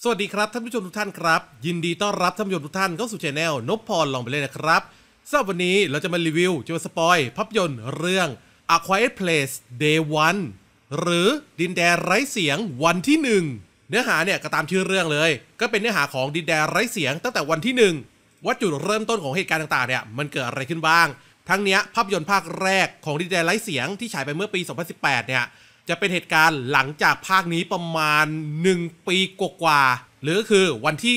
สวัสดีครับท่านผู้ชมทุกท่านครับยินดีต้อนรับท่านผู้ชมทุกท่านเข้าสู่ช anel นพพรลองไปเลยนะครับสำหรับวันนี้เราจะมารีวิวจะมาสปอยภาพยนตร์เรื่อง A Quiet Place Day 1หรือดินแดนไร้เสียงวันที่1เนื้อหาเนี่ยก็ตามชื่อเรื่องเลยก็เป็นเนื้อหาของดินแดนไร้เสียงตั้งแต่วันที่1ว่าจุดเริ่มต้นของเหตุการณ์ต่างๆเนี่ยมันเกิดอะไรขึ้นบ้างทั้งเนี้ยภาพยนตร์ภาคแรกของดินแดนไร้เสียงที่ฉายไปเมื่อปี 2018 เนี่ยจะเป็นเหตุการณ์หลังจากภาคนี้ประมาณ1 ปีกว่าหรือคือวันที่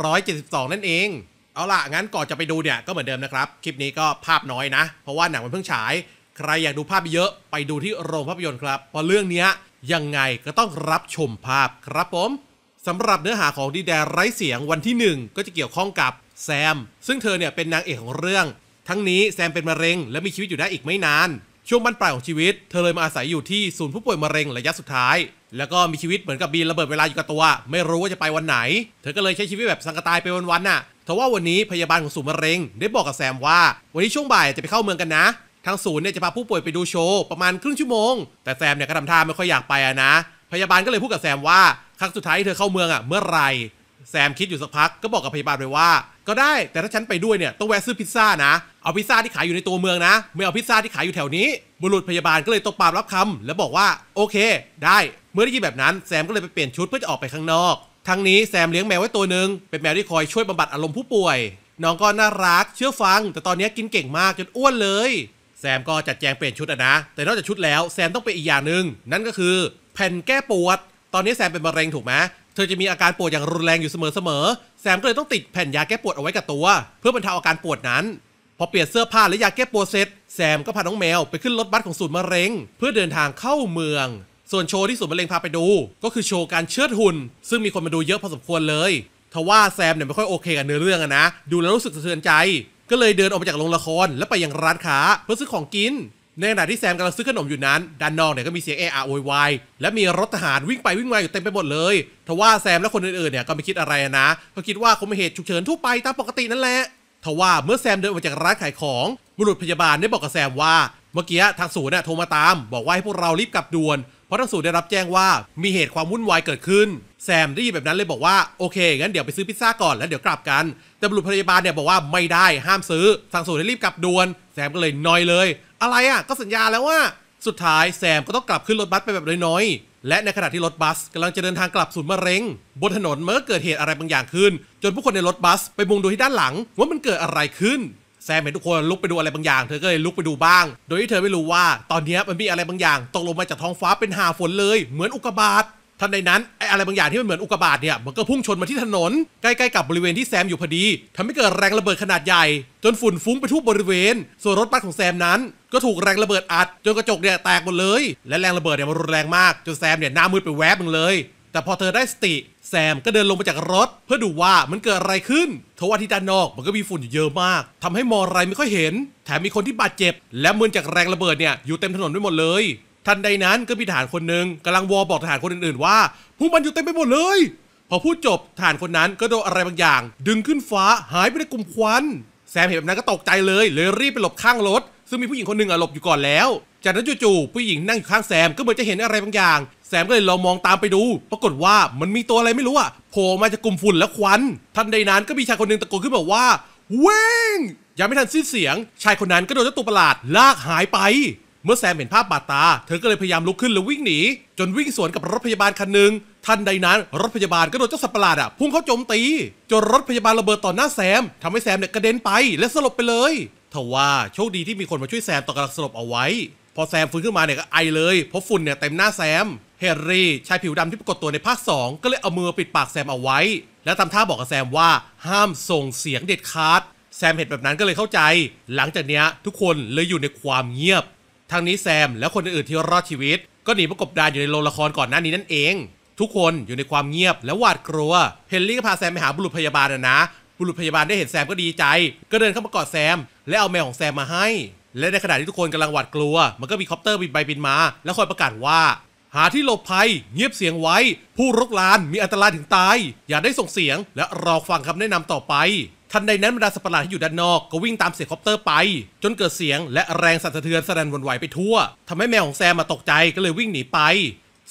472 นั่นเองเอาล่ะงั้นก่อนจะไปดูเนี่ยก็เหมือนเดิมนะครับคลิปนี้ก็ภาพน้อยนะเพราะว่าหนังมันเพิ่งฉายใครอยากดูภาพเยอะไปดูที่โรงภาพยนตร์ครับเพราะเรื่องนี้ยังไงก็ต้องรับชมภาพครับผมสำหรับเนื้อหาของดินแดนไร้เสียงวันที่1ก็จะเกี่ยวข้องกับแซมซึ่งเธอเนี่ยเป็นนางเอกของเรื่องทั้งนี้แซมเป็นมะเร็งและมีชีวิตอยู่ได้อีกไม่นานช่วงบั้นปลายของชีวิตเธอเลยมาอาศัยอยู่ที่ศูนย์ผู้ป่วยมะเร็งระยะสุดท้ายแล้วก็มีชีวิตเหมือนกับบีระเบิดเวลาอยู่กับตัวไม่รู้ว่าจะไปวันไหนเธอก็เลยใช้ชีวิตแบบสังกตายไปวันๆน่ะแต่ว่าวันนี้พยาบาลของศูนย์มะเร็งได้บอกกับแซมว่าวันนี้ช่วงบ่ายจะไปเข้าเมืองกันนะทางศูนย์เนี่ยจะพาผู้ป่วยไปดูโชว์ประมาณครึ่งชั่วโมงแต่แซมเนี่ยก็ทำท่าไม่ค่อยอยากไปนะพยาบาลก็เลยพูดกับแซมว่าครั้งสุดท้ายที่เธอเข้าเมืองเมื่อไหร่แซมคิดอยู่สักพักก็บอกกับพยาบาลไปว่าก็ได้แต่ถ้าฉันไปด้วยเนี่ยต้องแวะซื้อพิซซ่านะเอาพิซซ่าที่ขายอยู่ในตัวเมืองนะไม่เอาพิซซ่าที่ขายอยู่แถวนี้บุรุษพยาบาลก็เลยตบปากรับคำแล้วบอกว่าโอเคได้เมื่อได้ยินแบบนั้นแซมก็เลยไปเปลี่ยนชุดเพื่อจะออกไปข้างนอกทั้งนี้แซมเลี้ยงแมวไว้ตัวหนึ่งเป็นแมวที่คอยช่วยบำบัดอารมณ์ผู้ป่วยน้องก็น่ารักเชื่อฟังแต่ตอนนี้กินเก่งมากจนอ้วนเลยแซมก็จัดแจงเปลี่ยนชุดนะแต่นอกจากชุดแล้วแซมต้องเป็นอีกอย่างหนึ่งนั่นก็คือแผ่นแก้ปวดตอนนี้แซมเป็นมะเร็งถูกไหมเธอจะมีอาการปวดอย่างรุนแรงอยู่เสมอแซมก็เลยต้องติดแผ่นยาแก้ปวดเอาไว้กับตัวเพื่อบรรเทาอาการปวดนั้นพอเปลี่ยนเสื้อผ้าและยาแก้ปวดเสร็จแซมก็พาน้องแมวไปขึ้นรถบัสของศูนย์มะเร็งเพื่อเดินทางเข้าเมืองส่วนโชว์ที่ศูนย์มะเร็งพาไปดูก็คือโชว์การเชิดหุ่นซึ่งมีคนมาดูเยอะพอสมควรเลยทว่าแซมเนี่ยไม่ค่อยโอเคกับเนื้อเรื่องนะดูแล้วรู้สึกสะเทือนใจก็เลยเดินออกมาจากโรงละครแล้วไปยังร้านค้าเพื่อซื้อของกินในขณะที่แซมกำลังซื้อขนมอยู่นั้นด้านนอกเนี่ยก็มีเสียงเอะอะโวยวายและมีรถทหารวิ่งไปวิ่งมาอยู่เต็มไปหมดเลยทว่าแซมและคนอื่นๆเนี่ยก็ไม่คิดอะไรนะก็คิดว่าคงเป็นเหตุฉุกเฉินทั่วไปตามปกตินั่นแหละทว่าเมื่อแซมเดินออกจากร้านขายของบุรุษพยาบาลได้บอกกับแซมว่าเมื่อกี้ทางศูนย์โทรมาตามบอกว่าให้พวกเรารีบกลับด่วนเพราะทางศูนย์ได้รับแจ้งว่ามีเหตุความวุ่นวายเกิดขึ้นแซมได้ยินแบบนั้นเลยบอกว่าโอเคงั้นเดี๋ยวไปซื้อพิซซ่าก่อนแล้วเดี๋ยวกลับกันแต่บุรุษพยาบาลเนี่ยบอกว่าไม่ได้ห้ามซื้อทางศูนย์ให้รีบกลับด่วนแซมก็เลยนอยเลยอะไรก็สัญญาแล้วว่าสุดท้ายแซมก็ต้องกลับขึ้นรถบัสไปแบบน้อยๆและในขณะที่รถบัสกำลังจะเดินทางกลับศูนย์มะเร็งบนถนนมันก็เกิดเหตุอะไรบางอย่างขึ้นจนผู้คนในรถบัสไปมุงดูที่ด้านหลังว่ามันเกิดอะไรขึ้นแซมเห็นทุกคนลุกไปดูอะไรบางอย่างเธอก็เลยลุกไปดูบ้างโดยที่เธอไม่รู้ว่าตอนนี้มันมีอะไรบางอย่างตกลงมาจากท้องฟ้าเป็นหาฝนเลยเหมือนอุกกาบาตทันใดนั้นอะไรบางอย่างที่มันเหมือนอุกกาบาตเนี่ยมันก็พุ่งชนมาที่ถนนใกล้ๆกับบริเวณที่แซมอยู่พอดีทำให้เกิดแรงระเบิดขนาดใหญ่จนฝุ่นฟุ้งไปทั่วบริเวณส่วนรถบัสของแซมนั้นก็ถูกแรงระเบิดอัดจนกระจกเนี่ยแตกหมดเลยและแรงระเบิดเนี่ยมันรุนแรงมากจนแซมเนี่ยหน้ามืดไปแวบนึงเลยแต่พอเธอได้สติแซมก็เดินลงมาจากรถเพื่อดูว่ามันเกิดอะไรขึ้นทว่าที่ด้านนอกมันก็มีฝุ่นอยู่เยอะมากทำให้มองอะไรไม่ค่อยเห็นแถมมีคนที่บาดเจ็บและมึนจากแรงระเบิดเนี่ยอยู่เต็มถนนไปหมดเลยทันใดนั้นก็มีทหารคนหนึ่งกำลังวอบอกทหารคนอื่นๆว่าพวกมันอยู่เต็มไปหมดเลยพอพูดจบทหารคนนั้นก็โดนอะไรบางอย่างดึงขึ้นฟ้าหายไปในกลุ่มควันแซมเห็นแบบนั้นก็ตกใจเลยรีบไปหลบข้างรถซึ่งมีผู้หญิงคนหนึ่งหลบอยู่ก่อนแล้วจากนั้นจู่ๆผู้หญิงนั่งอยู่ข้างแซมก็เหมือนจะเห็นอะไรบางอย่างแซมก็เลยลองมองตามไปดูปรากฏว่ามันมีตัวอะไรไม่รู้โผล่มาจากกลุ่มฝุ่นและควันทันใดนั้นก็มีชายคนหนึ่งตะโกนขึ้นมาว่าเว้งยังไม่ทันสิ้นเสียงชายคนนั้นก็โดนเจ้าตัวประหลาดลากหายไปเมื่อแซมเห็นภาพบาดตาเธอก็เลยพยายามลุกขึ้นแล้ววิ่งหนีจนวิ่งสวนกับรถพยาบาลคันหนึ่งทันใดนั้นรถพยาบาลก็โดนเจ้าสัตว์ประหลาดพุ่งเข้าโจมตีจนรถพยาบาลระเบิดต่อหน้าแซมทำให้แซมเนี่ยกระเด็นไปและสลบไปเลยทว่าโชคดีที่มีคนมาช่วยแซมตอนกำลังสลบเอาไว้พอแซมฟื้นขึ้นมาเนี่ยก็ไอเลยเพราะฝุ่นเนี่ยเต็มหน้าแซมเฮนรี่ชายผิวดำที่ปรากฏตัวในภาค2ก็เลยเอามือปิดปากแซมเอาไว้แล้วทำท่าบอกกับแซมว่าห้ามส่งเสียงเด็ดขาดแซมเห็นแบบนั้นก็เลยเข้าใจหลังจากนี้ทุกคนเลยอยู่ในความเงียบทางนี้แซมและคนอื่นๆที่รอดชีวิตก็หนีประกบดานอยู่ในโรงละครก่อนหน้านี้นั่นเองทุกคนอยู่ในความเงียบและหวาดกลัวเฮนรี่ก็พาแซมไปหาบุรุษพยาบาลนะบุรุษพยาบาลได้เห็นแซมก็ดีใจก็เดินเข้ามากอดแซมและเอาแมวของแซมมาให้และในขณะที่ทุกคนกำลังหวาดกลัวมันก็มีคอปเตอร์บินไปบินมาแล้วคอยประกาศว่าหาที่หลบภัยเงียบเสียงไว้ผู้รุกรานมีอันตรายถึงตายอย่าได้ส่งเสียงและรอฟังคำแนะนำต่อไปทันใดนั้นบรรดาสัตว์ประหลาดที่อยู่ด้านนอกก็วิ่งตามเสียงคอปเตอร์ไปจนเกิดเสียงและแรงสั่นสะเทือนสนั่นหวั่นไหวไปทั่วทำให้แมวของแซมมาตกใจก็เลยวิ่งหนีไป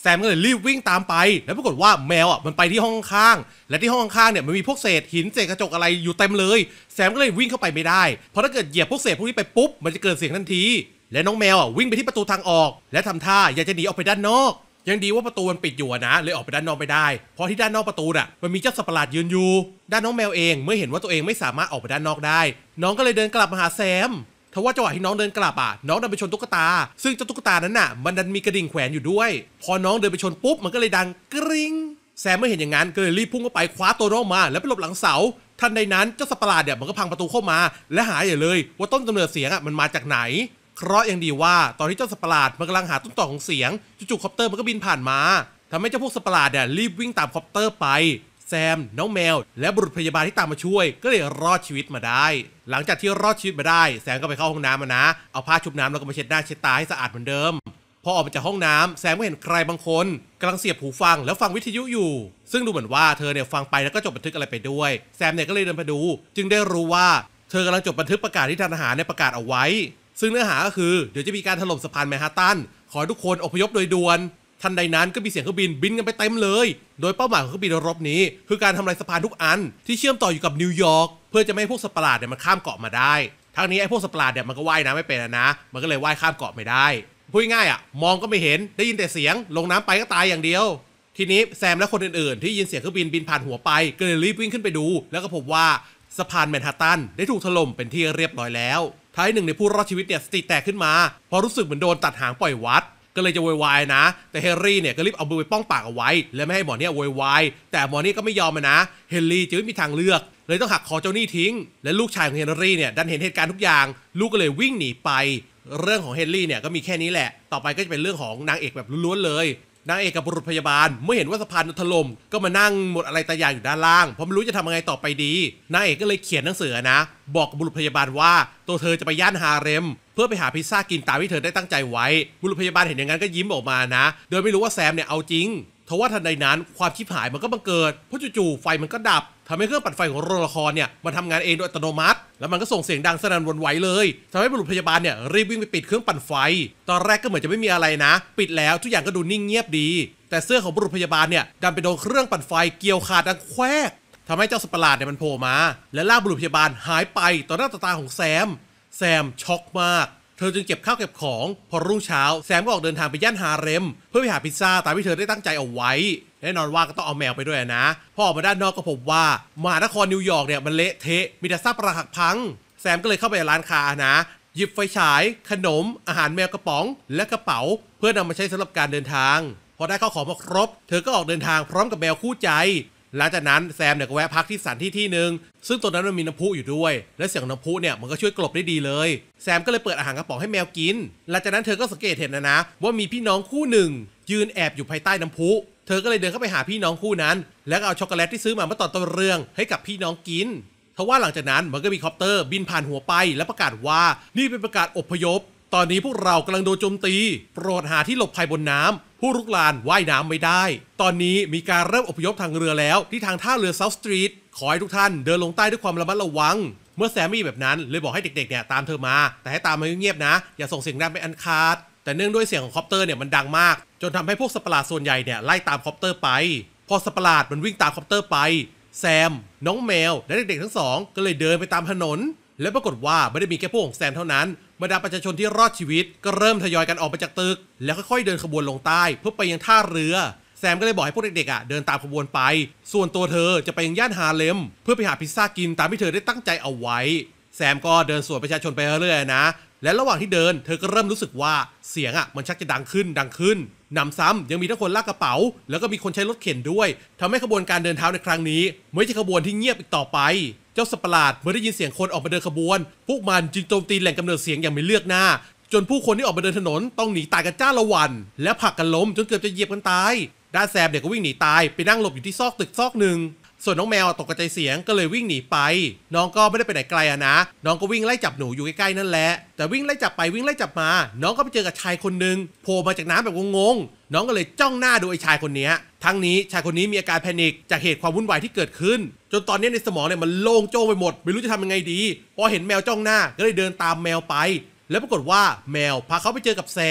แซมก็เลยรีบวิ่งตามไปแล้วปรากฏว่าแมวอ่ะมันไปที่ห้องข้างและที่ห้องข้างเนี่ยมันมีพวกเศษหินเศษกระจกอะไรอยู่เต็มเลยแซมก็เลยวิ่งเข้าไปไม่ได้เพราะถ้าเกิดเหยียบพวกเศษพวกนี้ไปปุ๊บมันจะเกิดเสียงทันทีและน้องแมวอ่ะวิ่งไปที่ประตูทางออกและทำท่าอยากจะหนีออกไปด้านนอกยังดีว่าประตูมันปิดอยู่นะเลยออกไปด้านนอกไม่ได้เพราะที่ด้านนอกประตูน่ะมันมีเจ้าสัตว์ประหลาดยืนอยู่ด้านน้องแมวเองเมื่อเห็นว่าตัวเองไม่สามารถออกไปด้านนอกได้น้องก็เลยเดินกลับมาหาแซมทว่าจังหวะที่น้องเดินกลับน้องเดินไปชนตุ๊กตาซึ่งเจ้าตุ๊กตานั้นน่ะมันดันมีกระดิ่งแขวนอยู่ด้วยพอน้องเดินไปชนปุ๊บมันก็เลยดังกริ๊งแซมเมื่อเห็นอย่างนั้นก็เลยรีบพุ่งเข้าไปคว้าตัวน้องมาแล้วไปหลบหลังเสาทันใดนั้นเจ้าสัตว์ประหลาดเนี่ยมันก็พังประตูเข้ามาและหาใหญ่เลยว่าต้นกำเนิดเสียงมันมาจากไหนเคราะห์ยังดีว่าตอนที่เจ้าสัตว์ประหลาดมันกำลังหาต้นต่อของเสียงจู่ๆคอปเตอร์มันก็บินผ่านมาทำให้เจ้าพวกสัตว์ประหลาดเนี่ยรีบวิ่งตามคอปเตอร์ไปแซมน้องแมวและบุรุษพยาบาลที่ตามมาช่วยก็เลยรอดชีวิตมาได้หลังจากที่รอดชีวิตมาได้แซมก็ไปเข้าห้องน้ำนะเอาผ้าชุบน้ำแล้วก็มาเช็ดหน้าเช็ดตาให้สะอาดเหมือนเดิมพอออกมาจากห้องน้ำแซมก็เห็นใครบางคนกำลังเสียบหูฟังแล้วฟังวิทยุอยู่ซึ่งดูเหมือนว่าเธอเนี่ยฟังไปแล้วก็จดบันทึกอะไรไปด้วยแซมเนี่ยก็เลยเดินไปดูจึงได้รู้ว่าเธอกำลังจดบันทึกประกาศที่ทหารเนี่ยประกาศเอาไว้ซึ่งเนื้อหาก็คือเดี๋ยวจะมีการถล่มสะพานแมนฮัตตันขอให้ทุกคนอพยพโดยด่วนทันใดนั้นก็มีเสียงเครื่องบินกันไปเต็มเลยโดยเป้าหมายของเครื่องบินรบนี้คือการทำลายสะพานทุกอันที่เชื่อมต่ออยู่กับนิวยอร์กเพื่อจะไม่ให้พวกสัตว์ประหลาดเนี่ยมันข้ามเกาะมาได้ทั้งนี้ไอ้พวกสัตว์ประหลาดเนี่ยมันก็ว่ายน้ำไม่เป็นนะมันก็เลยว่ายข้ามเกาะไม่ได้พูดง่ายมองก็ไม่เห็นได้ยินแต่เสียงลงน้ำไปก็ตายอย่างเดียวทีนี้แซมและคนอื่นๆที่ยินเสียงเครื่องบินผ่านหัวไปก็เลยรีบวิ่งขึ้นไปดูแล้วก็พบว่าสะพานแมนฮัตตันได้ถูกถล่มเป็นที่เรียบร้อยแล้วท้ายหนึ่งในผู้รอดชีวิตเนี่ยสติแตกขึ้นมาพอรู้สึกเหมือนโดนตัดหางปล่อยวัดก็เลยจะโวยวายนะแต่เฮนรี่เนี่ยก็รีบเอามือไปป้องปากเอาไว้และไม่ให้หมอเนี่ยโวยวายแต่หมอนี่ก็ไม่ยอมนะเฮนรี่จึงไม่มีทางเลือกเลยต้องหักคอเจ้านี่ทิ้งและลูกชายของเฮนรี่เนี่ยดันเห็นเหตุการณ์ทุกอย่างลูกก็เลยวิ่งหนีไปเรื่องของเฮนรี่เนี่ยก็มีแค่นี้แหละต่อไปก็จะเป็นเรื่องของนางเอกแบบล้วนๆเลยนางเอกกับบุรุษพยาบาลเมื่อเห็นว่าสะพานถล่มก็มานั่งหมดอะไรตายายอยู่ด้านล่างเพราะไม่รู้จะทำยังไงต่อไปดีนางเอกก็เลยเขียนหนังสือนะบอกกับบุรุษพยาบาลว่าตัวเธอจะไปย่านฮาเร็มเพื่อไปหาพิซซ่ากินตามที่เธอได้ตั้งใจไว้บุรุษพยาบาลเห็นอย่างนั้นก็ยิ้มออกมานะโดยไม่รู้ว่าแซมเนี่ยเอาจริงทว่าทันใดนั้นความชิบหายมันก็บังเกิดเพราะจู่ๆไฟมันก็ดับทำให้เครื่องปั่นไฟของโรงละครเนี่ยมันทำงานเองโดยอัตโนมัติแล้วมันก็ส่งเสียงดังสนั่นหวั่นไหวเลยทำให้บุรุษพยาบาลเนี่ยรีบวิ่งไปปิดเครื่องปั่นไฟตอนแรกก็เหมือนจะไม่มีอะไรนะปิดแล้วทุกอย่างก็ดูนิ่งเงียบดีแต่เสื้อของบุรุษพยาบาลเนี่ยดันไปโดนเครื่องปั่นไฟเกี่ยวขาดดังแควกทำให้เจ้าสัตว์ประหลาดเนี่ยมันโผล่มาและลากบุรุษพยาบาลหายไปต่อหน้าต่อตาของแซมช็อกมากเธอจึงเก็บข้าวเก็บของพอรุ่งเช้าแซมก็ออกเดินทางไปย่านฮาเร็มเพื่อไปหาพิซซ่าตามที่เธอได้ตั้งใจเอาไว้แน่นอนว่าก็ต้องเอาแมวไปด้วยนะพอออกมาด้านนอกก็พบว่ามหานครนิวยอร์กเนี่ยมันเละเทะมีแต่ซากปรักหักพังแซมก็เลยเข้าไปในร้านค้านะหยิบไฟฉายขนมอาหารแมวกระป๋องและกระเป๋าเพื่อนำมาใช้สำหรับการเดินทางพอได้ข้าวของมาครบเธอก็ออกเดินทางพร้อมกับแมวคู่ใจหลังจากนั้นแซมเนี่ยก็แวะพักที่สถานที่หนึ่งซึ่งตรงนั้นมันมีน้ำพุอยู่ด้วยและเสียงน้ำพุเนี่ยมันก็ช่วยกลบได้ดีเลยแซมก็เลยเปิดอาหารกระป๋องให้แมวกินหลังจากนั้นเธอก็สังเกตเห็นนะว่ามีพี่น้องคู่หนึ่งยืนแอบอยู่ภายใต้น้ำพุเธอก็เลยเดินเข้าไปหาพี่น้องคู่นั้นแล้วก็เอาช็อกโกแลตที่ซื้อมาเมื่อตอนต้นเรื่องให้กับพี่น้องกินทว่าหลังจากนั้นมันก็มีคอปเตอร์บินผ่านหัวไปและประกาศว่านี่เป็นประกาศอพยพตอนนี้พวกเรากำลังโดนโจมตีโปรดหาที่หลบภัยบนน้ำผู้รุกรานว่ายน้ำไม่ได้ตอนนี้มีการเริ่มอพยพทางเรือแล้วที่ทางท่าเรือเซาท์สตรีทขอให้ทุกท่านเดินลงใต้ด้วยความระมัดระวังเมื่อแซมมี่แบบนั้นเลยบอกให้เด็กๆเนี่ยตามเธอมาแต่ให้ตามมาเงียบๆนะอย่าส่งเสียงดังไปอันขาดแต่เนื่องด้วยเสียงของคอปเตอร์เนี่ยมันดังมากจนทำให้พวกสัตว์ประหลาดส่วนใหญ่เนี่ยไล่ตามคอปเตอร์ไปพอสัตว์ประหลาดมันวิ่งตามคอปเตอร์ไปแซมน้องแมวและเด็กๆทั้งสองก็เลยเดินไปตามถนนและปรากฏว่าไม่ได้มีแค่พวกของแซมเท่านั้นบรรดาประชาชนที่รอดชีวิตก็เริ่มทยอยกันออกไปจากตึกแล้วค่อยๆเดินขบวนลงใต้เพื่อไปยังท่าเรือแซมก็เลยบอกให้พวกเด็กๆเดินตามขบวนไปส่วนตัวเธอจะไปยังย่านฮาเลมเพื่อไปหาพิซซ่ากินตามที่เธอได้ตั้งใจเอาไว้แซมก็เดินสวนประชาชนไปเรื่อยๆนะและระหว่างที่เดินเธอก็เริ่มรู้สึกว่าเสียงมันชักจะดังขึ้นหนำซ้ำยังมีทั้งคนลากกระเป๋าแล้วก็มีคนใช้รถเข็นด้วยทำให้ขบวนการเดินเท้าในครั้งนี้ไม่ใช่ขบวนที่เงียบอีกต่อไปเจ้าสัตว์ประหลาดเมื่อได้ยินเสียงคนออกมาเดินขบวนพวกมันจึงโจมตีแหล่งกำเนิดเสียงอย่างไม่เลือกหน้าจนผู้คนที่ออกมาเดินถนนต้องหนีตายกันจ้าละวันและผลักกันล้มจนเกือบจะเหยียบกันตายด้านแซมเด็กก็วิ่งหนีตายไปนั่งหลบอยู่ที่ซอกตึกซอกหนึ่งส่วนน้องแมวตกกระจายเสียงก็เลยวิ่งหนีไปน้องก็ไม่ได้ไปไหนไกลนะน้องก็วิ่งไล่จับหนูอยู่ใกล้ๆนั่นแหละแต่วิ่งไล่จับไปวิ่งไล่จับมาน้องก็ไปเจอกับชายคนหนึ่งโผล่มาจากน้ำแบบงงๆน้องก็เลยจ้องหน้าดูไอ้ชายคนนี้ทั้งนี้ชายคนนี้มีอาการแพนิคจากเหตุความวุ่นวายที่เกิดขึ้นจนตอนนี้ในสมองเนี่ยมันโล่งโจ้งไปหมดไม่รู้จะทำยังไงดีพอเห็นแมวจ้องหน้าก็เลยเดินตามแมวไปแล้วปรากฏว่าแมวพาเขาไปเจอกับแซม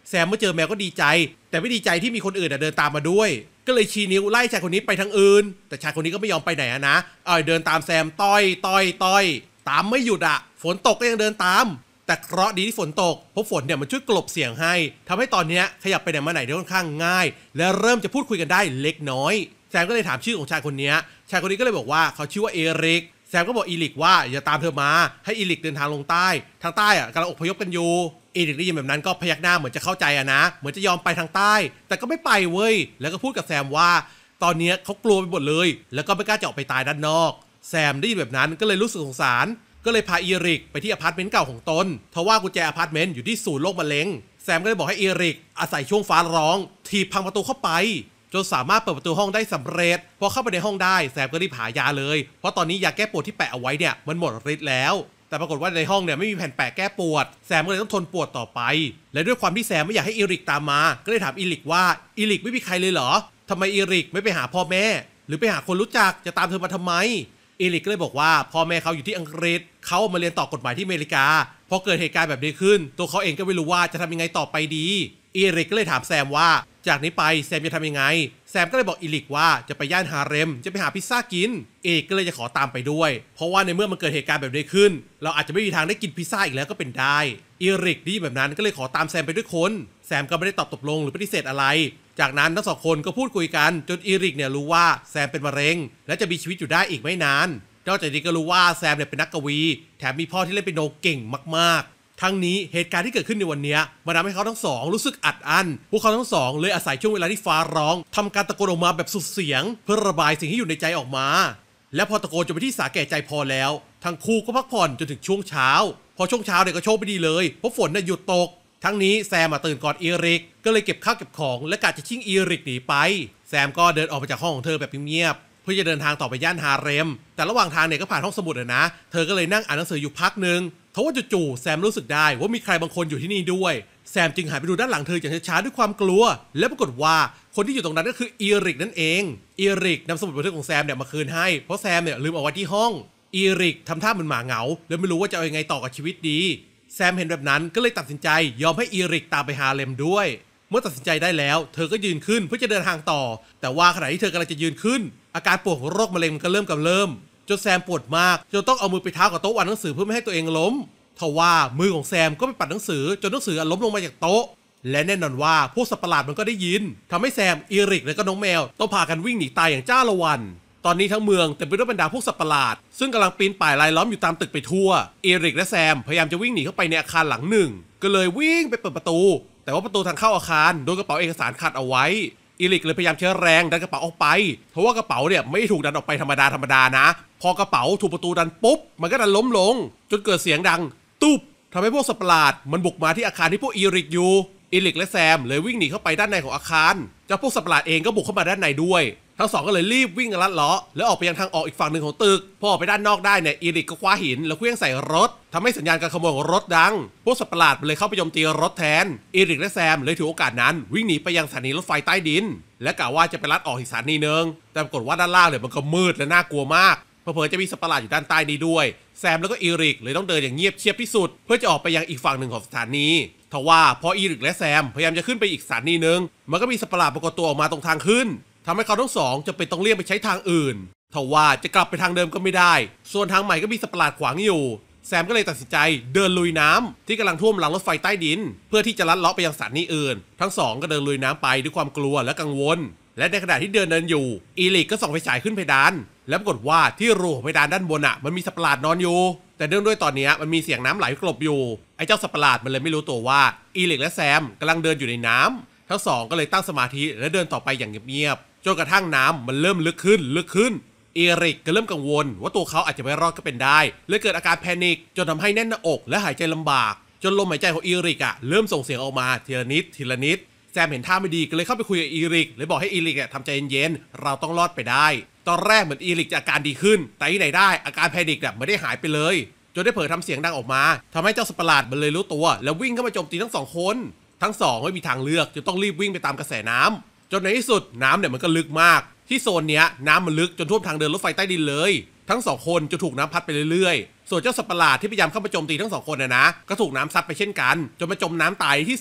แซมเมื่อเจอแมวก็ดีใจแต่ไม่ดีใจที่มีคนอื่นเดินตามมาด้วยก็เลยชี้นิ้วไล่ชายคนนี้ไปทางอื่นแต่ชายคนนี้ก็ไม่ยอมไปไหนนะเดินตามแซมต้อยตามไม่หยุดฝนตกก็ยังเดินตามแต่เคราะห์ดีที่ฝนตกเพราะฝนเนี่ยมันช่วยกลบเสียงให้ทำให้ตอนนี้ขยับไปไหนมาไหนได้ค่อนข้างง่ายและเริ่มจะพูดคุยกันได้เล็กน้อยแซมก็เลยถามชื่อของชายคนนี้ก็เลยบอกว่าเขาชื่อว่าเอริกแซมก็บอกอีลิกว่าอย่าตามเธอมาให้อีลิกเดินทางลงใต้ทางใต้กำลังอพยพกันอยู่อีลิกได้ยินแบบนั้นก็พยักหน้าเหมือนจะเข้าใจนะเหมือนจะยอมไปทางใต้แต่ก็ไม่ไปเว้ยแล้วก็พูดกับแซมว่าตอนนี้เขากลัวไปหมดเลยแล้วก็ไม่กล้าจะออกไปตายด้านนอกแซมได้ยินแบบนั้นก็เลยรู้สึกสงสารก็เลยพาอีริกไปที่อพาร์ตเมนต์เก่าของตนทว่ากุญแจอพาร์ตเมนต์อยู่ที่ศูนย์โรคมะเร็งแซมก็เลยบอกให้อีริกอาศัยช่วงฟ้าร้องถีบพังประตูเข้าไปจนสามารถเปิดประตูห้องได้สำเร็จพอเข้าไปในห้องได้แซมก็รีบหายาเลยเพราะตอนนี้ยาแก้ปวดที่แปะเอาไว้เนี่ยมันหมดฤทธิ์แล้วแต่ปรากฏว่าในห้องเนี่ยไม่มีแผ่นแปะแก้ปวดแซมก็เลยต้องทนปวดต่อไปและด้วยความที่แซมไม่อยากให้อีริกตามมาก็เลยถามอีริกว่าอีริกไม่มีใครเลยเหรอทำไมอีริกไม่ไปหาพ่อแม่หรือไปหาคนรู้จักจะตามเธอมาทำไมอีริกก็เลยบอกว่าพ่อแม่เขาอยู่ที่อังกฤษเขามาเรียนต่อกฎหมายที่อเมริกาพอเกิดเหตุการณ์แบบนี้ขึ้นตัวเขาเองก็ไม่รู้ว่าจะทำยังไงต่อไปดีอีริกก็เลยถามแซมว่าจากนี้ไปแซมจะทำยังไงแซมก็เลยบอกอีริกว่าจะไปย่านฮาเร็มจะไปหาพิซซ่ากินเอกก็เลยจะขอตามไปด้วยเพราะว่าในเมื่อมันเกิดเหตุการณ์แบบนี้ขึ้นเราอาจจะไม่มีทางได้กินพิซซ่าอีกแล้วก็เป็นได้อีริกดีแบบนั้นก็เลยขอตามแซมไปด้วยคนแซมก็ไม่ได้ตอบตกลงหรือปฏิเสธอะไรจากนั้นทั้งสองคนก็พูดคุยกันจนอีริกเนี่ยรู้ว่าแซมเป็นมะเร็งและจะมีชีวิตอยู่ได้อีกไม่นานนอกจากนี้ก็รู้ว่าแซมเนี่ยเป็นนักกวีแถมมีพ่อที่เล่นเปียโนเก่งมากๆทั้งนี้เหตุการณ์ที่เกิดขึ้นในวันนี้มันทำให้เขาทั้งสองรู้สึกอัดอั้นพวกเขาทั้งสองเลยอาศัยช่วงเวลาที่ฟ้าร้องทำการตะโกนออกมาแบบสุดเสียงเพื่อระบายสิ่งที่อยู่ในใจออกมาและพอตะโกนจนไปที่สาแก่ใจพอแล้วทั้งคู่ก็พักผ่อนจนถึงช่วงเช้าพอช่วงเช้าเนี่ยก็โชคไม่ดีเลยเพราะฝนเนี่ยหยุดตกทั้งนี้แซมตื่นก่อนอีริกก็เลยเก็บข้าวเก็บของและกะจะชิ่งอีริกหนีไปแซมก็เดินออกไปจากห้องของเธอแบบเงียบเพื่อจะเดินทางต่อไปย่านฮาเร็มแต่ระหว่างทางเนี่ยก็ผ่านห้องสมุดนะเธอก็เลยนั่งอ่านหนังสืออยู่พักนึงทว่าจู่ๆแซมรู้สึกได้ว่ามีใครบางคนอยู่ที่นี่ด้วยแซมจึงหันไปดูด้านหลังเธออย่างช้าๆด้วยความกลัวและปรากฏว่าคนที่อยู่ตรงนั้นก็คืออีริกนั่นเองอีริกนำสมุดบันทึกของแซมเนี่ยมาคืนให้เพราะแซมเนี่ยลืมเอาไว้ที่ห้องอีริกทำท่าเหมือนหมาเหงาและไม่รู้ว่าจะเอายังไงต่อกับชีวิตดีแซมเห็นแบบนั้นก็เลยตัดสินใจยอมให้อีริกตามไปฮาเร็มด้วยเมื่อตัดสินใจได้แล้วเธอก็ยืนขึ้นเพื่อจะเดินทางต่อแต่ว่าขณะที่เธอกำลังจะยืนขึ้นอาการปวดของโรคมะเร็งมันก็เริ่มจนแซมปวดมากจนต้องเอามือไปเท้ากับโต๊ะวางหนังสือเพื่อไม่ให้ตัวเองล้มทว่ามือของแซมก็ไปปัดหนังสือจนหนังสือล้มลงมาจากโต๊ะและแน่นอนว่าพวกสัตว์ประหลาดมันก็ได้ยินทำให้แซมอีริกและก็น้องแมวต้องพากันวิ่งหนีตายอย่างจ้าละวันตอนนี้ทั้งเมืองเต็มไปด้วยบรรดาพวกสัตว์ประหลาดซึ่งกำลังปีนป่ายรายล้อมอยู่ตามตึกไปทั่วอีริกและแซมพยายามจะวิ่งหนีเข้าไปในอาคารหลังหนึ่งก็เลยวิ่งไปเปิดประตูแต่ว่าประตูทางเข้าอาคารโดนกระเป๋าเอกสารขัดเอาไว้อีริกเลยพยายามใช้แรงดันกระเป๋าออกไปเพราะว่ากระเป๋าเนี่ยไม่ถูกดันออกไปธรรมดานะพอกระเป๋าถูกประตูดันปุ๊บมันก็ดันล้มลงจนเกิดเสียงดังตุ๊บทำให้พวกสัตว์ประหลาดมันบุกมาที่อาคารที่พวกอีริกอยู่อีริกและแซมเลยวิ่งหนีเข้าไปด้านในของอาคารเจ้าพวกสัตว์ประหลาดเองก็บุกเข้ามาด้านในด้วยทั้งสองก็เลยรีบวิ่งกันลัดเลาะแล้วออกไปยังทางออกอีกฝั่งหนึ่งของตึกพอออกไปด้านนอกได้เนี่ยอีริกก็คว้าหินแล้วเคลื่อนใส่รถทำให้สัญญาณการขโมยของรถดังพวกสัตว์ประหลาดเลยเข้าไปโจมตีรถแทนอีริกและแซมเลยถือโอกาสนั้นวิ่งหนีไปยังสถานีรถไฟใต้ดินและกะว่าจะไปลัดออกอีกสถานีนึงแต่ปรากฏว่าด้านล่างเนี่ยมันก็มืดและน่ากลัวมากเผลอๆจะมีสัตว์ประหลาดอยู่ด้านใต้นี้ด้วยแซมแล้วก็อีริกเลยต้องเดินอย่างเงียบเชียบที่สุดเพื่อจะออกไปยังอีกฝั่งหนึ่งของสถานีทว่าพออีริกและแซมพยายามจะขึ้นไปอีกสถานีนึงมันก็มีสัตว์ประหลาดปรากฏตัวออกมาตรงทางขึ้นทำให้เขาทั้งสองจะเป็นต้องเลี่ยงไปใช้ทางอื่นทว่าจะกลับไปทางเดิมก็ไม่ได้ส่วนทางใหม่ก็มีสัตว์ประหลาดขวางอยู่แซมก็เลยตัดสินใจเดินลุยน้ำที่กำลังท่วมรางรถไฟใต้ดินเพื่อที่จะลัดเลาะไปยังสถานีอื่นทั้งสองก็เดินลุยน้ำไปด้วยความกลัวและกังวลและในขณะที่เดินอยู่อีริกก็ส่องไฟฉายขึ้นเพดานแล้วปรากฏว่าที่รูของเพดานด้านบนมันมีสัตว์ประหลาดนอนอยู่แต่เนื่องด้วยตอนนี้มันมีเสียงน้ำไหลกลบอยู่ไอ้เจ้าสัตว์ประหลาดมันเลยไม่รู้ตัวว่าอีริกและแซมกำลังเดินอยู่ในน้ำทั้งสองก็เลยตั้งสมาธิและเดินต่อไปอย่างเงียบจนกระทั่งน้ำมันเริ่มลึกขึ้นอีริกก็เริ่มกังวลว่าตัวเขาอาจจะไม่รอดก็เป็นได้เลยเกิดอาการแพนิคจนทำให้แน่นหน้าอกและหายใจลำบากจนลมหายใจของอีริกเริ่มส่งเสียงออกมาทีละนิดแซมเห็นท่าไม่ดีก็เลยเข้าไปคุยกับอีริกเลยบอกให้อีริกทำใจเย็นๆเราต้องรอดไปได้ตอนแรกเหมือนอีริกจะอาการดีขึ้นแต่ที่ไหนได้อาการแพนิคไม่ได้หายไปเลยจนได้เผลอทำเสียงดังออกมาทำให้เจ้าสัตว์ประหลาดมันเลยรู้ตัวแล้ววิ่งเข้ามาโจมตีทั้งสองคนทั้งสองไม่มีทางเลือกจะต้องรีบวิ่งไปตามกระแสน้ำจนในที่สุดน้ำเนี่ยมันก็ลึกมากที่โซนเนี้ยน้ำมันลึกจนท่วมทางเดินรถไฟใต้ดินเลยทั้งสองคนจะถูกน้ำพัดไปเรื่อยๆส่วนเจ้าสัตว์ประหลาดที่พยายามเข้ามาโจมตีทั้งสองคนก็ถูกน้ำซัดไปเช่นกันจนมาจมน้ำตายที่สุด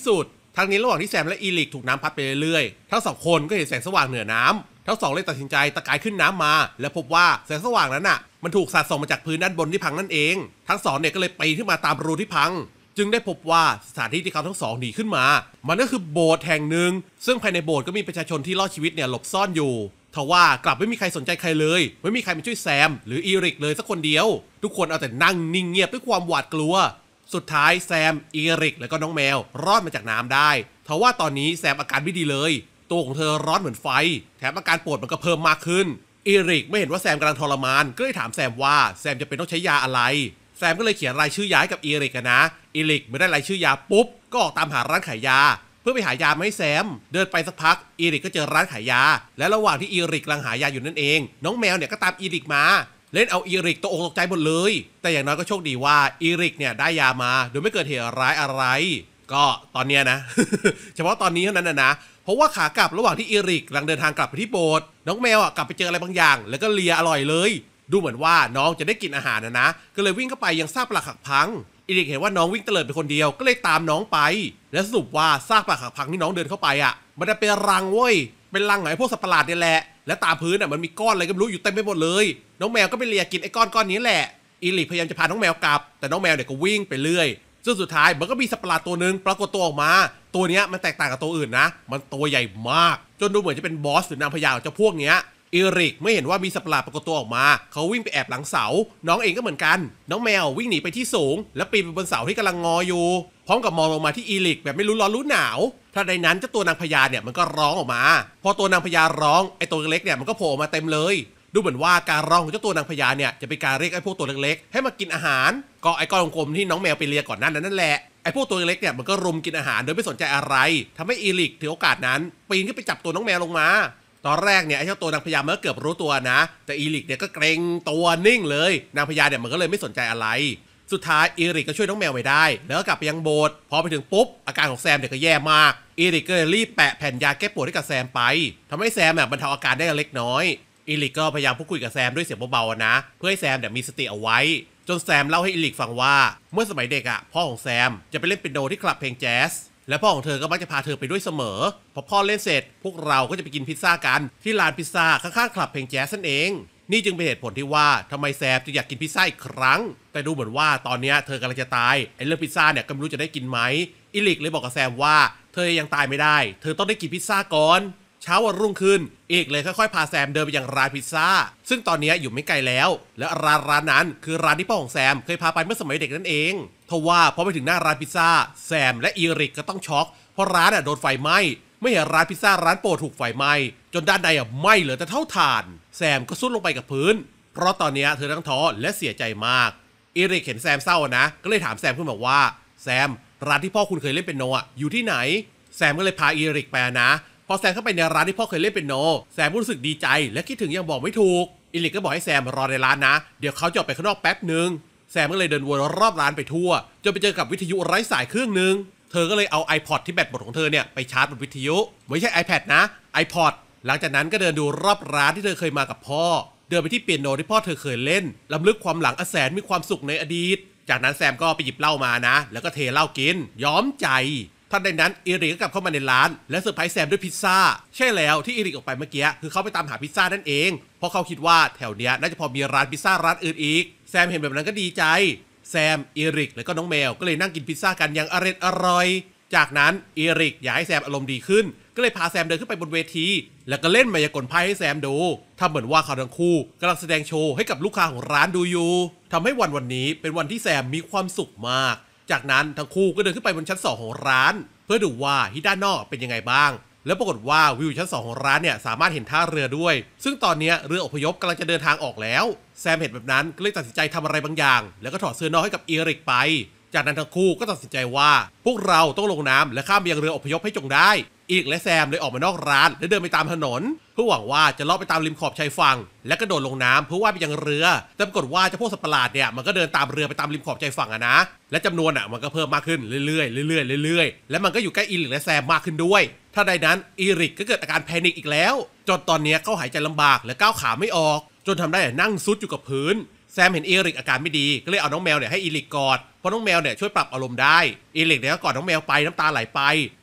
ทั้งนี้ระหว่างที่แซมและอีริกถูกน้ำพัดไปเรื่อยๆทั้งสองคนก็เห็นแสงสว่างเหนือน้ำทั้งสองเลยตัดสินใจตะกายขึ้นน้ำมาและพบว่าแสงสว่างนั้นน่ะมันถูกสาดส่องมาจากพื้นด้านบนที่พังนั่นเองทั้งสองเนี่ยก็เลยปีนขึ้นมาตามรูที่พังจึงได้พบว่าสถานที่ที่เขาทั้งสองหนีขึ้นมามันก็คือโบสถ์แห่งหนึ่งซึ่งภายในโบสถ์ก็มีประชาชนที่รอดชีวิตเนี่ยหลบซ่อนอยู่ทว่ากลับไม่มีใครสนใจใครเลยไม่มีใครมาช่วยแซมหรืออีริกเลยสักคนเดียวทุกคนเอาแต่นั่งนิ่งเงียบด้วยความหวาดกลัวสุดท้ายแซมอีริกและก็น้องแมวรอดมาจากน้ำได้ทว่าตอนนี้แซมอาการไม่ดีเลยตัวของเธอร้อนเหมือนไฟแถมอาการปวดมันก็เพิ่มมากขึ้นอีริกไม่เห็นว่าแซมกำลังทรมานก็เลยถามแซมว่าแซมจะเป็นต้องใช้ยาอะไรแซมก็เลยเขียนรายชื่อยาให้กับอีริกนะอีริกเมื่อได้รายชื่อยาปุ๊บก็ออกตามหาร้านขายยาเพื่อไปหายามาให้แซมเดินไปสักพักอีริกก็เจอร้านขายยาและระหว่างที่อีริกกำลังหายาอยู่นั่นเองน้องแมวเนี่ยก็ตามอีริกมาเล่นเอาอีริกตกอกตกใจหมดเลยแต่อย่างน้อยก็โชคดีว่าอีริกเนี่ยได้ยามาโดยไม่เกิดเหตุร้ายอะไรก็ตอนเนี้ยนะ เฉพาะตอนนี้เท่านั้นนะเพราะว่าขากลับระหว่างที่อีริกกำลังเดินทางกลับไปที่โบสถ์น้องแมวกลับไปเจออะไรบางอย่างแล้วก็เลียอร่อยเลยดูเหมือนว่าน้องจะได้กินอาหารนะก็เลยวิ่งเข้าไปยังซากปรักหักพังอีริกเห็นว่าน้องวิ่งเตลิดไปคนเดียวก็เลยตามน้องไปและสรุปว่าซากปรักหักพังที่น้องเดินเข้าไปมันจะเป็นรังเว้ยเป็นรังไอ้พวกสัตว์ประหลาดนี่แหละและตามพื้นมันมีก้อนอะไรก็ไม่รู้อยู่เต็มไปหมดเลยน้องแมวก็ไปเลียกินไอ้ก้อนนี้แหละอีริกพยายามจะพาน้องแมวกลับแต่น้องแมวเนี่ยก็วิ่งไปเรื่อยซึ่งสุดท้ายมันก็มีสัตว์ประหลาดตัวนึงปรากฏตัวออกมาตัวนี้มันแตกต่างกับตัวอื่นนะมันตัวใหญ่มากจนดูเหมือนจะเป็นบอสหรือนางพญาของเจ้าพวกเนี้ยอีริกไม่เห็นว่ามีสัตว์ประหลาดปรากฏตัวออกมาเขาวิ่งไปแอบหลังเสาน้องเองก็เหมือนกันน้องแมววิ่งหนีไปที่สูงและปีนไปบนเสาที่กำลังงออยู่พร้อมกับมองลงมาที่อีริกแบบไม่รู้ร้อนรู้หนาวถ้าในนั้นเจ้าตัวนางพญาเนี่ยมันก็ร้องออกมาพอตัวนางพญาร้องไอ้ตัวเล็กเนี่ยมันก็โผล่มาเต็มเลยดูเหมือนว่าการร้องของเจ้าตัวนางพญาเนี่ยจะเป็นการเรียกไอ้พวกตัวเล็กๆให้มากินอาหารก็ไอ้ก้อนกลมที่น้องแมวไปเลียก่อนนั่นแหละไอ้พวกตัวเล็กเนี่ยมันก็รุมกินอาหารโดยไม่สนใจอะไรทำให้อีริกถือโอกาสนั้นปีนขึ้นไปจับตัวน้องแมวลงมาตอนแรกเนี่ยไอ้เจ้าตัวนางพญามันก็เกือบรู้ตัวนะแต่อีริกเนี่ยก็เกรงตัวนิ่งเลยนางพญาเนี่ยมันก็เลยไม่สนใจอะไรสุดท้ายอีริกก็ช่วยน้องแมวไว้ได้แล้วก็กลับไปยังโบสถ์พอไปถึงปุ๊บอาการของแซมเนี่ยก็แย่มากอีริกก็เลยรีบแปะแผ่นยาแก้ปวดให้กับแซมไปทำให้แซมเนี่ยบรรเทาอาการได้เล็กน้อยอีริกก็พยายามพูดคุยกับแซมด้วยเสียงเบาๆนะเพื่อให้แซมเนี่ยมีสติเอาไว้จนแซมเล่าให้อีริกฟังว่าเมื่อสมัยเด็กพ่อของแซมจะไปเล่นเปียโนที่คลับเพลงแจ๊สและพ่อของเธอก็มักจะพาเธอไปด้วยเสมอพอพ่อเล่นเสร็จพวกเราก็จะไปกินพิซซ่ากันที่ร้านพิซซ่าข้างๆคลับเพลงแจ๊สนั่นเองนี่จึงเป็นเหตุผลที่ว่าทำไมแซมจึงอยากกินพิซซ่าอีกครั้งแต่ดูเหมือนว่าตอนนี้เธอกำลังจะตายไอ้เรื่องพิซซ่าเนี่ยก็ไม่รู้จะได้กินไหมอีริกเลยบอกกับแซมว่าเธอยังตายไม่ได้เธอต้องได้กินพิซซ่าก่อนเช้าวันรุ่งขึ้นอีกเลยค่อยๆพาแซมเดินไปยังร้านพิซซ่าซึ่งตอนนี้อยู่ไม่ไกลแล้วและร้านนั้นคือร้านที่พ่อของแซมเคยพาไปเมื่อสมัยเด็กนั่นเองทว่าพอไปถึงหน้าร้านพิซซ่าแซมและอีริกก็ต้องช็อกเพราะร้านโดนไฟไหม้ไม่เห็นร้านพิซซ่าร้านโปรดถูกไฟไหม้จนด้านในไหม้เหลือแต่เท่าถ่านแซมก็ซุดลงไปกับพื้นเพราะตอนนี้เธอทั้งท้อและเสียใจมากอีริกเห็นแซมเศร้านะก็เลยถามแซมขึ้นมาว่าแซมร้านที่พ่อคุณเคยเล่นเปียโนอยู่ที่ไหนแซมก็เลยพาอีริกไปนะพอแซมเข้าไปในร้านที่พ่อเคยเล่นเปียโนแซมรู้สึกดีใจและคิดถึงยังบอกไม่ถูกอีริกก็บอกให้แซมรอในร้านนะเดี๋ยวเขาจะออกไปข้างนอกแป๊บนึงแซมก็เลยเดินวนรอบร้านไปทั่วจนไปเจอกับวิทยุไร้สายเครื่องนึงเธอก็เลยเอา iPod ที่แบตหมดของเธอเนี่ยไปชาร์จบนวิทยุไม่ใช่ iPad นะ iPod หลังจากนั้นก็เดินดูรอบร้านที่เธอเคยมากับพ่อเดินไปที่เปียโนที่พ่อเธอเคยเล่นรำลึกความหลังอันแสนมีความสุขในอดีตจากนั้นแซมก็ไปหยิบเหล้ามานะแล้วก็เทเหล้ากินย้อมใจทันใดนั้นอีริกก็กลับเข้ามาในร้านและเซอร์ไพรส์แซมด้วยพิซซ่าใช่แล้วที่อีริกออกไปเมื่อกี้คือเขาไปตามหาพิซซ่านั่นเองเพราะเขาคิดว่าแถวเนี้ยน่าจะพอมีร้านพิซซ่าร้านอื่นอีกแซมเห็นแบบนั้นก็ดีใจแซมอีริกและก็น้องแมวก็เลยนั่งกินพิซซ่ากันอย่างอร่อยจากนั้นอีริกอยากให้แซมอารมณ์ดีขึ้นก็เลยพาแซมเดินขึ้นไปบนเวทีแล้วก็เล่นมายากลไพ่ให้แซมดูทำเหมือนว่าเขาทั้งคู่กำลังแสดงโชว์ให้กับลูกค้าของร้านดูอยู่ทำให้วันนี้เป็นวันที่แซมมีความสุขมากจากนั้นทั้งคู่ก็เดินขึ้นไปบนชั้น2ของร้านเพื่อดูว่าที่ด้านนอกเป็นยังไงบ้างแล้วปรากฏว่าวิวชั้น2ของร้านเนี่ยสามารถเห็นท่าเรือด้วยซึ่งตอนนี้เรืออพยพกำลังจะเดินทางออกแล้วแซมเห็นแบบนั้นก็เลยตัดสินใจทำอะไรบางอย่างแล้วก็ถอดเสื้อนอกให้กับอีริกไปจากนั้นทั้งคู่ก็ตัดสินใจว่าพวกเราต้องลงน้ำและข้ามไปยังเรืออพยพให้จงได้อีริกและแซมเลยออกมานอกร้านและเดินไปตามถนนเพื่อหวังว่าจะลอดไปตามริมขอบชายฝั่งและก็โดดลงน้ำเพื่อว่ายไปยังเรือแต่ปรากฏว่าเจ้าพวกสัตว์ประหลาดเนี่ยมันก็เดินตามเรือไปตามริมขอบชายฝั่งนะและจำนวนมันก็เพิ่มมากขึ้นเรื่อยๆและมันก็อยู่ใกล้อีริกและแซมมากขึ้นด้วยถ้าใดนั้นอีริกก็เกิดอาการแพนิคอีกแล้วจนตอนนี้เขาหายใจลำบากและก้าวขาไม่ออกจนทำได้แต่นั่งซุดอยู่กับพื้นแซมเห็นอีริกอาการไม่ดีก็เลยเอาน้องแมวเนี่ยให้อีริกกอดเพราะน้องแมวเนี่ยช่วยปรับอารมณ์ได้อีริกเนี่ยก็กอดน้องแมวไปน้ำตาไหลไป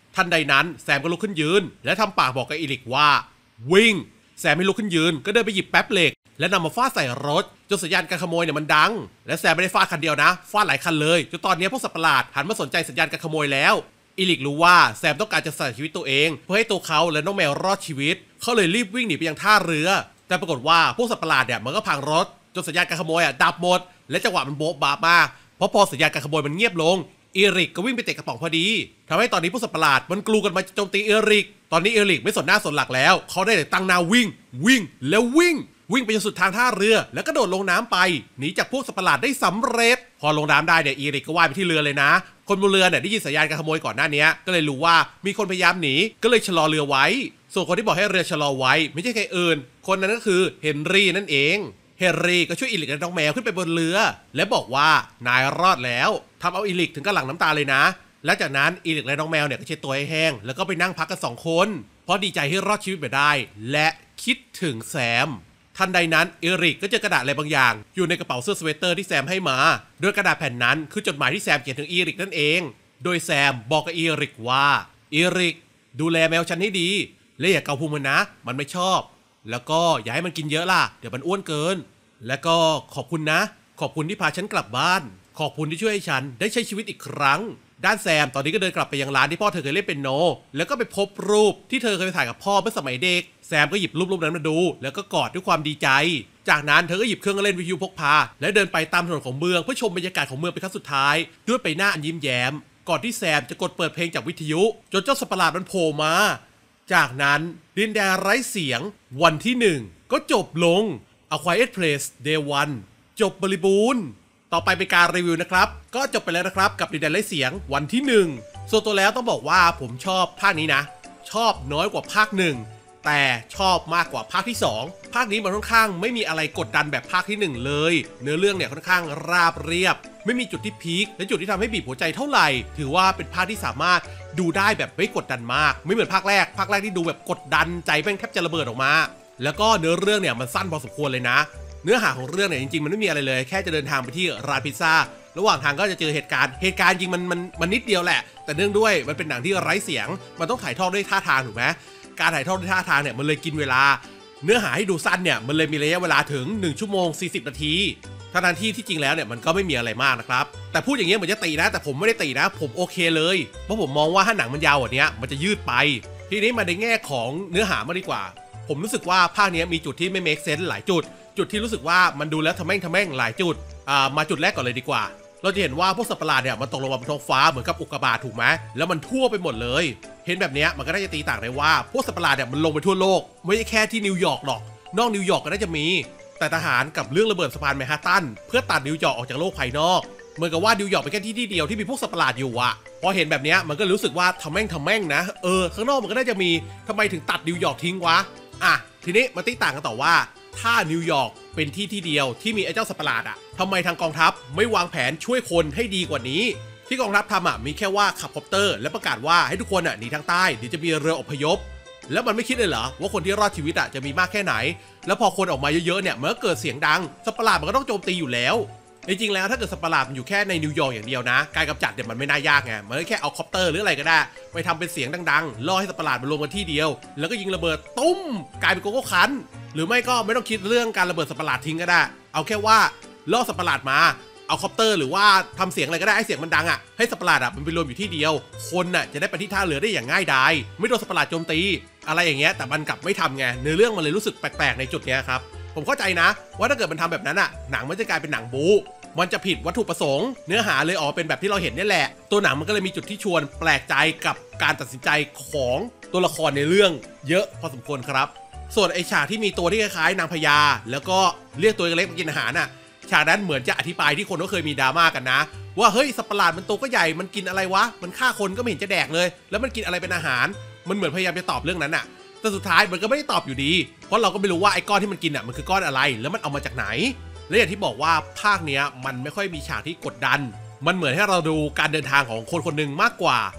ทันใดนั้นแซมก็ลุกขึ้นยืนและทำปากบอกกับอีริกว่าวิ่งแซมไม่ลุกขึ้นยืนก็เดินไปหยิบแป๊บเหล็กและนำมาฟาดใส่รถจนสัญญาณการขโมยเนี่ยมันดังและแซมไม่ได้ฟาดคันเดียวนะฟาดหลายคันเลยจนตอนนี้พวกสัตว์ประหลาดหันมาสนใจสัญญาณการขโมยแล้วอีริกรู้ว่าแซมต้องการจะใส่ชีวิตตัวเองเพื่อให้ตัวเขาและน้องแมวรอดชีวิตเขาเลยรีบวิ่งหนีไปยังท่าเรือแต่ปรากฏว่าพวกสัตว์ประหลาดเนี่ยมันก็พังรถจนสัญญาณการขโมยดับหมดและจังหวะมันโบ๊ะบามากเพราะพอสัญญาณการขโมยมันเงียบลงอีริกก็วิ่งไปเตะกระป๋องพอดีทำให้ตอนนี้พวกสัตว์ประหลาดมันกลูกันมาโจมตีอีริกตอนนี้อีริกไม่สนหน้าสนหลักแล้วเขาได้แต่ตั้งหน้าวิ่งแล้ววิ่งไปจนสุดทางท่าเรือแล้วก็โดดลงน้ำไปหนีจากพวกสัตว์ประหลาดได้สำเร็จพอลงน้ำได้เนี่ยอีริกก็ว่ายไปที่เรือเลยนะคนบนเรือเนี่ยได้ยินสัญญาณการขโมยก่อนหน้านี้ก็เลยรู้ว่ามีคนพยายามหนีก็เลยชะลอเรือไว้ส่วนคนที่บอกให้เรือชะลอไว้ไม่ใช่ใครอื่นคนนั้นก็คือเฮนรี่นั่นเองเฮนรี่ก็ช่วยอีริกและน้องแมวขึ้นไปบนเรือและบอกว่านายรอดแล้วทำเอาอีริกถึงกับหลั่งน้ำตาเลยนะและจากนั้นอีริกและน้องแมวเนี่ยก็เช็ดตัวให้แห้งแล้วก็ไปนั่งพักกัน2คนเพราะดีใจที่รอดชีวิตไปได้และคิดถึงแซมทันใดนั้นอีริกก็เจอกระดาษอะไรบางอย่างอยู่ในกระเป๋าเสื้อสเวตเตอร์ที่แซมให้มาโดยกระดาษแผ่นนั้นคือจดหมายที่แซมเขียนถึงอีริกนั่นเองโดยแซมบอกกับอีริกว่าอีริกดูแลแมวฉันให้ดีและอย่าเกาพุงมันนะมันไม่ชอบแล้วก็อย่าให้มันกินเยอะล่ะเดี๋ยวมันอ้วนเกินและก็ขอบคุณนะขอบคุณที่พาฉันกลับบ้านขอบคุณที่ช่วยให้ฉันได้ใช้ชีวิตอีกครั้งด้านแซมตอนนี้ก็เดินกลับไปยังร้านที่พ่อเธอเคยเล่นเปียโนแล้วก็ไปพบรูปที่เธอเคยไปถ่ายกับพ่อเมื่อสมัยเด็กแซมก็หยิบรูปนั้นมาดูแล้วก็กอดด้วยความดีใจจากนั้นเธอก็หยิบเครื่องเล่นวิทยุพกพาและเดินไปตามถนนของเมืองเพื่อชมบรรยากาศของเมืองเป็นครั้งสุดท้ายด้วยใบหน้าอันยิ้มแย้มก่อนที่แซมจะกดเปิดเพลงจากวิทยุจนเจ้าสัตว์ประหลาดมันโผล่มาจากนั้นดินแดนไร้เสียงวันที่1ก็จบลง A Quiet Place Day 1 จบบริบูรณ์ต่อไปเป็นการรีวิวนะครับก็จบไปแล้วนะครับกับดินแดนไร้เสียงวันที่1ส่วนตัวแล้วต้องบอกว่าผมชอบภาคนี้นะชอบน้อยกว่าภาค1แต่ชอบมากกว่าภาคที่2ภาคนี้มันค่อนข้างไม่มีอะไรกดดันแบบภาคที่1เลยเนื้อเรื่องเนี่ยค่อนข้างราบเรียบไม่มีจุดที่พีคและจุดที่ทำให้บีบหัวใจเท่าไหร่ถือว่าเป็นภาคที่สามารถดูได้แบบไม่กดดันมากไม่เหมือนภาคแรกที่ดูแบบกดดันใจแม่งแทบจะระเบิดออกมาแล้วก็เนื้อเรื่องเนี่ยมันสั้นพอสมควรเลยนะเนื้อหาของเรื่องเนี่ยจริงๆมันไม่มีอะไรเลยแค่จะเดินทางไปที่ร้านพิซซ่าระหว่างทางก็จะเจอเหตุการณ์จริงมันนิดเดียวแหละแต่เนื่องด้วยมันเป็นหนังที่ไร้เสียงมันต้องถ่ายทอดด้วยท่าทางถูกไหมการถ่ายทอดด้วยท่าทางเนี่ยมันเลยกินเวลาเนื้อหาให้ดูสั้นเนี่ยมันเลยมีระยะเวลาถึง1 ชั่วโมง 40 นาทีทั้งที่จริงแล้วเนี่ยมันก็ไม่มีอะไรมากนะครับแต่พูดอย่างเงี้ยเหมือนจะตีนะแต่ผมไม่ได้ตีนะผมโอเคเลยเพราะผมมองว่าถ้าหนังมันยาวกว่านี้มันจะยืดไปทีนี้มาในแง่ของเนื้อหามาดีกว่าผมรู้สึกว่าภาคนี้มีจุดที่ไม่ make sense หลายจุดที่รู้สึกว่ามันดูแล้วทำแม่งหลายจุดมาจุดแรกก่อนเลยดีกว่าเราจะเห็นว่าพวกสัตว์ประหลาดเนี่ยมันตกลงมาบนท้องฟ้าเหมือนกับอุกกาบาตถูกไหมแล้วมันทั่วไปหมดเลยเห็นแบบนี้มันก็น่าจะตีต่างได้ว่าพวกสัตว์ประหลาดเนี่ยมันลงไปทั่วโลกไม่ใช่แค่ที่นิวยอร์กหรอกนอกนิวยอร์กก็น่าจะมีแต่ทหารกับเรื่องระเบิดสะพานแมนฮัตตันเพื่อตัดนิวยอร์กออกจากโลกภายนอกเหมือนกับว่านิวยอร์กเป็นแค่ที่เดียวที่มีพวกสัตว์ประหลาดอยู่อะพอเห็นแบบนี้มันก็รู้สึกว่าทำแม่งนะข้างนอกมันก็น่าจะมีทำไมถึงตัดนิวยอร์กทิ้งวะทีนี้มาตีต่างกันต่อว่าถ้านิวยอร์กเป็นที่เดียวที่มีไอ้เจ้าสัตว์ประหลาดทำไมทางกองทัพไม่วางแผนช่วยคนให้ดีกว่านี้ที่กองทัพทำมีแค่ว่าขับคอปเตอร์และประกาศว่าให้ทุกคนหนีทางใต้เดี๋ยวจะมีเรืออพยพแล้วมันไม่คิดเลยเหรอว่าคนที่รอดชีวิตจะมีมากแค่ไหนแล้วพอคนออกมาเยอะๆเนี่ยมันก็เกิดเสียงดังสัตว์ประหลาดมันก็ต้องโจมตีอยู่แล้วจริงๆแล้วถ้าเกิดสัตว์ประหลาดมันอยู่แค่ในนิวยอร์กอย่างเดียวนะการกำจัดเนี่ยมันไม่น่ายากไงมันก็แค่เอาคอปเตอร์หรืออะไรก็ได้ไปทำเป็นเสียงดังๆล่อให้สัตว์ประหลาดมันรวมกันที่เดียวแล้วก็ยิงระเบิดตุ้มกลายเป็นโกโก้คันหรือไม่ก็ไม่ต้องคิดเรื่องการระเบิดสัตว์ประหลาดทิ้งก็ได้เอาแค่ว่าล่อสัตว์ประหลาดมาเอาคอปเตอร์หรือว่าทำเสียงอะไรก็ได้ให้เสียงมันดังให้สัตว์ประหลาดมันไปรวมอยู่ที่เดียวคนจะได้ไปที่ท่าเรือได้อย่างง่ายดายไม่โดนสัตว์ประหลาดโจมตีอะไรอย่างเงี้ยแต่มันกลับไม่ทำไงเนื้อเรื่องมันเลยรู้สึกแปลกๆในจุดเนี้ยครับผมเข้าใจนะว่าถ้าเกิดมันทำแบบนั้นหนังมันจะกลายเป็นหนังบู๊มันจะผิดวัตถุประสงค์เนื้อหาเลยออกเป็นแบบที่เราเห็นนี่แหละตัวหนังมันก็เลยมีจุดที่ชวนแปลกใจกับการตัดสินใจของตัวละครในเรื่องเยอะพอสมควรครับส่วนไอฉากที่มีตัวที่คล้ายๆนางพญาแล้วก็เรียกตัวเล็กมากินอาหารฉากนั้นเหมือนจะอธิบายที่คนก็เคยมีดราม่ากันนะว่าเฮ้ยสัตว์ประหลาดมันตัวก็ใหญ่มันกินอะไรวะมันฆ่าคนก็ไม่เห็นจะแดกเลยแล้วมันกินอะไรเป็นอาหารมันเหมือนพยายามจะตอบเรื่องนั้นแต่สุดท้ายมันก็ไม่ได้ตอบอยู่ดีเพราะเราก็ไม่รู้ว่าไอ้ก้อนที่มันกินมันคือก้อนอะไรแล้วมันเอามาจากไหนและอย่างที่บอกว่าภาคเนี้ยมันไม่ค่อยมีฉากที่กดดันมันเหมือนให้เราดูการเดินทางของคนคนหนึ่งมากกว่า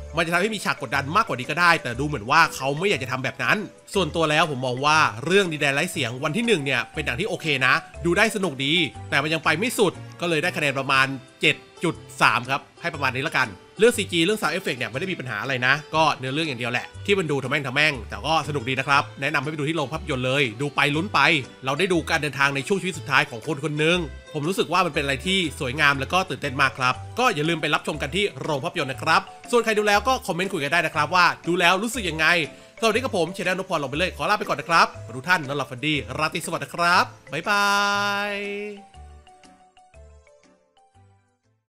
มันจะทำให้มีฉากกดดันมากกว่านี้ก็ได้แต่ดูเหมือนว่าเขาไม่อยากจะทำแบบนั้นส่วนตัวแล้วผมมองว่าเรื่องดินแดนไร้เสียงวันที่1เนี่ยเป็นหนังที่โอเคนะดูได้สนุกดีแต่มันยังไปไม่สุดก็เลยได้คะแนนประมาณ 7.3 ครับให้ประมาณนี้ละกันเรื่อง CG เรื่อง Sound Effect เนี่ยไม่ได้มีปัญหาอะไรนะก็เนื้อเรื่องอย่างเดียวแหละที่มันดูทำแม่งแต่ก็สนุกดีนะครับแนะนำให้ไปดูที่โรงภาพยนตร์เลยดูไปลุ้นไปเราได้ดูการเดินทางในช่วงชีวิตสุดท้ายของคนคนหนึ่งผมรู้สึกว่ามันเป็นอะไรที่สวยงามแล้วก็ตื่นเต้นมากครับก็อย่าลืมไปรับชมกันที่โรงภาพยนตร์นะครับส่วนใครดูแล้วก็คอมเมนต์คุยกันได้นะครับว่าดูแล้วรู้สึกยังไงสวัสดีกับผมเชนแนลนพพรลงไปเลยขอลาไปก่อนนะครับทุกท่านนอนหลับฝันดีราตรีสวัสดิ์นะครับบ๊ายบาย